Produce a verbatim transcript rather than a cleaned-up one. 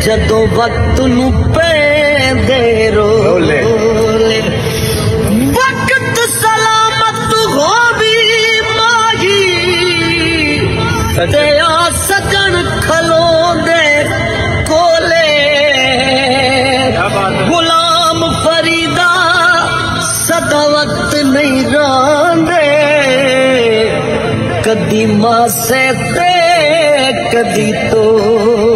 जदों वक्त नू पैंदे रोले वक्त सलामत हो भी माही ते आ सजन खलोंदे कोले गुलाम फरीदा सदा वक्त नहीं रोंदे कदी मासे ते कदी तो